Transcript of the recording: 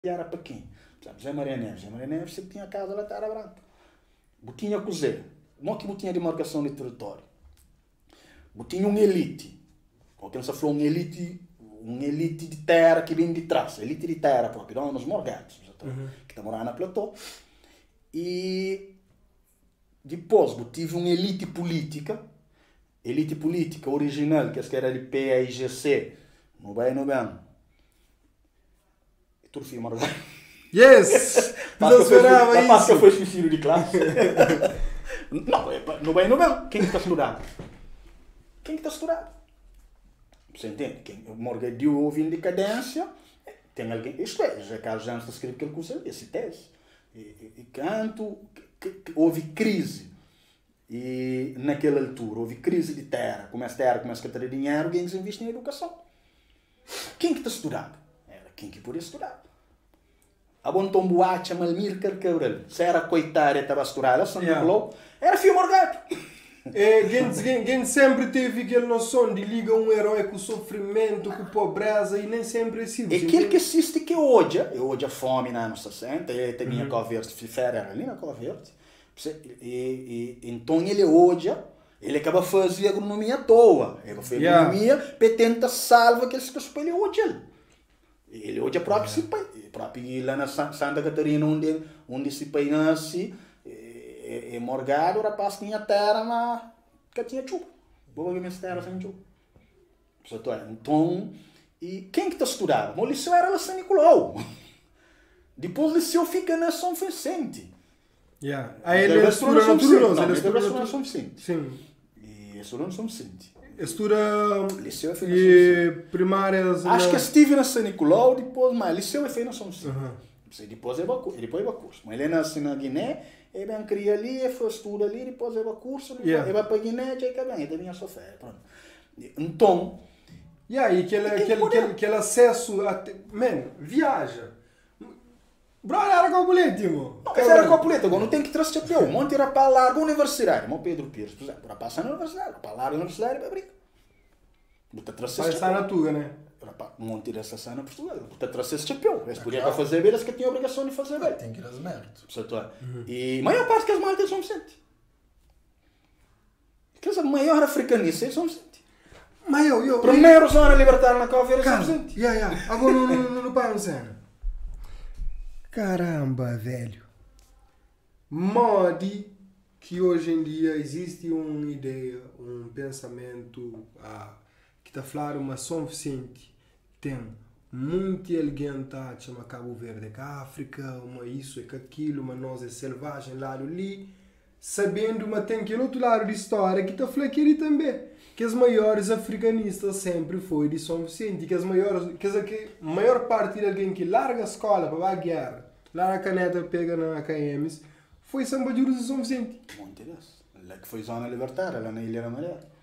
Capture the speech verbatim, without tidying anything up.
era para quem? Por exemplo, Zé Maria Neves. Zé Maria Neves sempre tinha casa lá, Terra Branca. Botinha Cozé. Não que botinha de marcação de território. Botinha um elite. Ou que se falou um elite, um elite de terra que vem de trás. Elite de terra próprio, não nos morgados. Uhum. Que está morando na platô. E depois, tive uma elite política. Elite política original, que era de P A I G C. Não vai, não bem. Tudo filho marcado. Yes! Não esperava isso. Passa foi suicídio de classe. Não, não vai, não bem. Quem está estudando? Quem está estudando? Você entende? Quem morgadio ouve em decadência, tem alguém. Isto é, já Carlos Jansen está escrevendo aquele curso, esse tese. E, e, e canto, que, que, houve crise. E naquela altura, houve crise de terra. Começa a terra, começa a ter dinheiro, alguém se investe em educação. Quem que está estudando? Era quem que podia estudar. A bom tom boate, a Malmir Carcaural. Se era coitada, estava a estudar, ela só não era filho morgado. É, quem sempre teve aquela noção de liga um herói com sofrimento, com pobreza e nem sempre é assim. É aquele que existe que hoje, hoje a fome nos anos sessenta, e tem minha cor verde, fera ali na cor verde. E, e, então ele hoje, ele acaba fazendo agronomia à toa. Ele faz yeah. agronomia, petenta salva que ele se para ele hoje. Ele hoje é próprio yeah. se pai, próprio lá na Santa Catarina onde onde se pai nasce. É morgado, o rapaz tinha terra, mas que tinha chuva. Vou ver minha terra sem chuva. Então, e quem que está estudando? O liceu era lá São Nicolau. Depois o liceu fica na São Vicente. Yeah. Aí ele estuda na Turosa. Ele estuda na São Vicente. Sim. E estuda na São Vicente. Estuda liceu é feito e primárias... Acho que estive na São Nicolau, depois, mas liceu é feito na São Vicente. Uhum. Depois é para curso. Mas ele nasce na Guiné, ele bem cria ali, ele foi estuda ali, depois ele vai curso, yeah. ele vai para a Guiné, já é bem, ele também é só fé. Então... E aí, aquele, aquele, aquele, aquele acesso a... Man, viaja. Brother, era com o bilhete, mano. Não, esse era com o bilhete, agora não tem que trazer chapéu. Monte era para largo universitário. Mão Pedro Pires, por exemplo, para passar na universidade, para largo universitário, para abrir. Você trazer chapéu. Vai estar na tua, né? Monte essa cena em Portugal. Você trazer esse chapéu. Eles podiam para fazer eles que tinham a obrigação de fazer bem. Tem que ir às merdas. Uhum. E a maior parte que as maltas são Vicente. Quer dizer, a maior africanista é São Vicente. Mas eu, eu... Primeiro zona libertar na Calveira é São Vicente. Yeah, yeah. Agora não, não, não para cena. Caramba, velho. Mode que hoje em dia existe uma ideia, um pensamento ah, que está a falar uma São Vicente tem muito alguém tá chama Cabo Verde que África, uma isso e que aquilo, uma nós é selvagem lá ali, sabendo mas tem aquele outro lado de história que está a falar aquele também, que as maiores africanistas sempre foi de São Vicente, que as maiores, que a maior parte de alguém que larga a escola para a guerra, lá a caneta pega na A K Ms, foi São Bajurus e São Vicente. Muito interessante. Lá que foi zona libertária, lá na Ilha da Maré.